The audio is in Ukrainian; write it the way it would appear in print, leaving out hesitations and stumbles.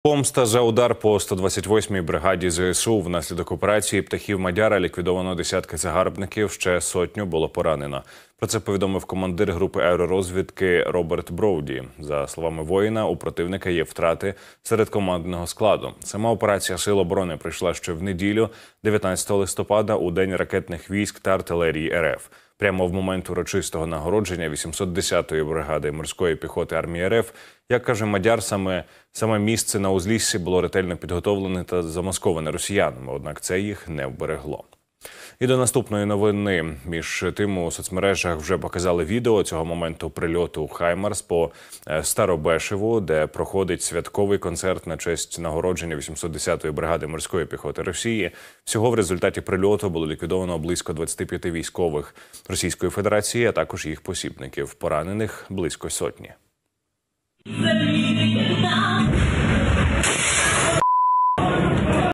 Помста за удар по 128-й бригаді ЗСУ. Внаслідок операції «Птахів Мадяра» ліквідовано десятки загарбників, ще сотню було поранено. Про це повідомив командир групи аеророзвідки Роберт Броуді. За словами воїна, у противника є втрати серед командного складу. Сама операція Сил оборони прийшла ще в неділю, 19 листопада, у День ракетних військ та артилерії РФ. Прямо в момент урочистого нагородження 810-ї бригади морської піхоти армії РФ, як каже Мадяр, саме місце на узліссі було ретельно підготовлене та замасковане росіянами, однак це їх не вберегло. І до наступної новини. Між тим, у соцмережах вже показали відео цього моменту прильоту «Хаймарс» по Старобешеву, де проходить святковий концерт на честь нагородження 810-ї бригади морської піхоти Росії. Всього в результаті прильоту було ліквідовано близько 25 військових Російської Федерації, а також їх посібників. Поранених близько сотні.